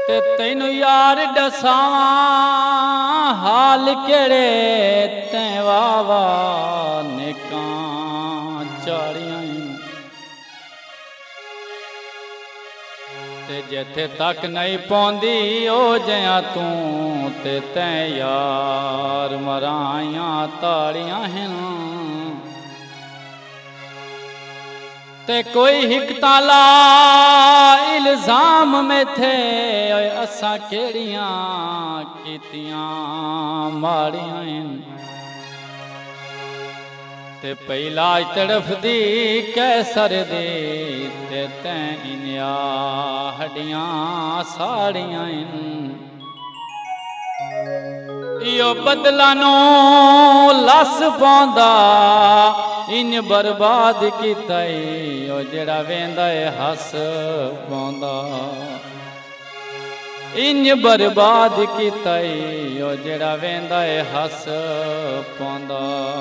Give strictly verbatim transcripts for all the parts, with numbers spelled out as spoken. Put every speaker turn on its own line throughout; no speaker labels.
ते तैनू यार दसावा हाल केड़े ते वावा निकां चाड़ियां ते जिथे तक नहीं पौंदी ओ जया तू ते तैं यार मराइयां ताड़ियां हैं ते कोई हिकताला इल्जाम में थे असा केड़ियां कीतियां माड़ियां ते पहला तड़फ दी कैसर दी ते तैं इनिया हड्डियां साड़ियां यो बदला नो लस पौंदा इन बर्बाद कीता ओ जेड़ा वेंदा है हस पौंदा इन बर्बाद कीता ओ जेड़ा वेंदा है हस पौंदा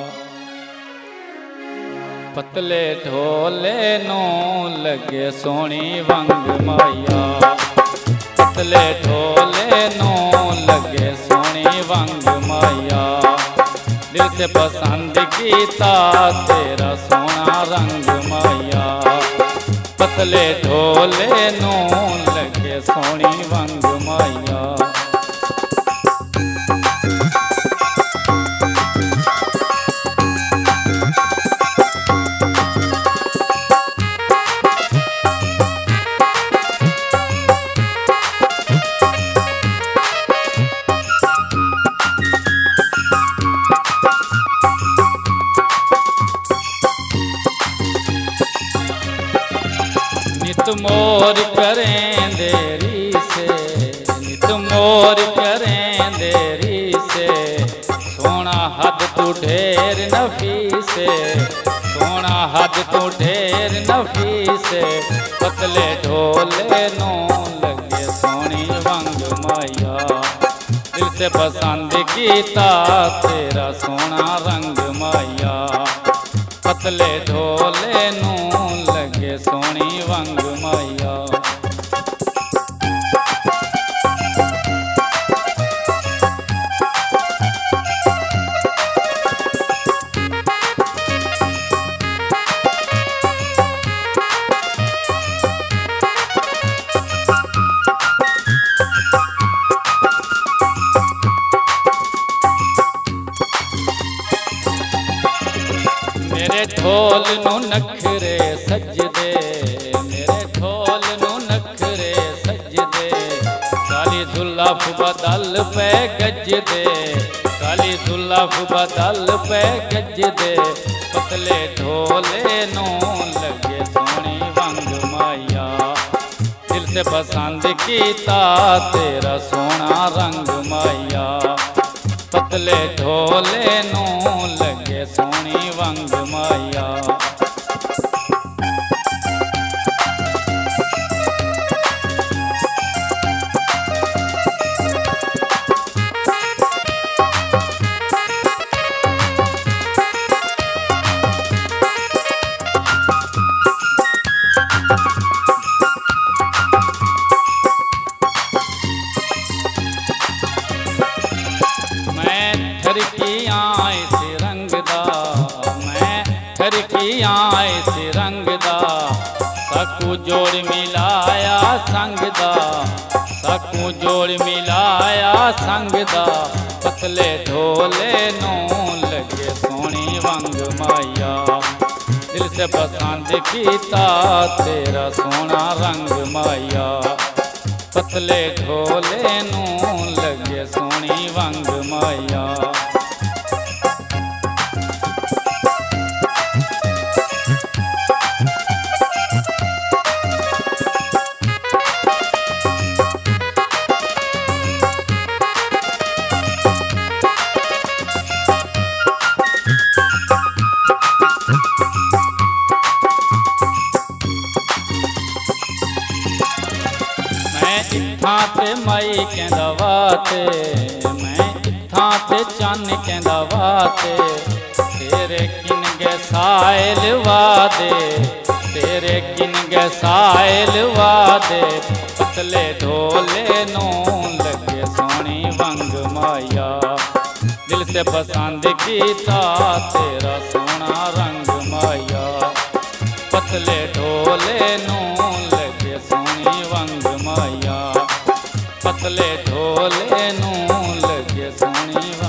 पतले ढोले नो लगे सोनी वंग माया पतले ढोले नो लगे सोनी वंग माया दिल से पसंद कीता तेरा सोना रंग माया पतले ढोले नो लगे सोनी वंग माया नित मोर करें देरी से नित मोर करें देरी से सोना हद तू ढेर नफी से सोना हद तू ढेर नफी से पतले ढोले नो लगे सोनी वंग माया दिल से पसंद कीता तेरा सोना रंग माया पतले ढोले नो लगे सोनी वंग माया मेरे ढोल नू नखरे सजदे मेरे ढोल नू नखरे सजदे काली जुल्फ बदल पे गजदे काली जुल्फ बदल पे गजदे पतले ढोले नू लगे सोनी वंग माया दिल से पसंद कीता तेरा सोना रंग माया पतले ढोले नू लगे सोनी वंग माया इस रंग दा सकू जोड़ मिलाया संग दा सकू जोड़ मिलाया संग दा पतले ढोले नो लगे सोनी वंग माया दिल से पसंद कीता तेरा सोना रंग माया पतले ढोले नो लगे सोनी वंग माया इत्थां ते मई कहंदा वाते मैं इत्थां ते चन्न कहंदा वाते तेरे किन गए साइल वादे तेरे किन गए साहिल वादे पतले ढोले नू लगे सोनी वंग माया। दिल से पसंद कीता तेरा सोना रंग माया। पतले ढोले नू लगे सोनी वंग माया। पतले ढोले नू लगे सोनी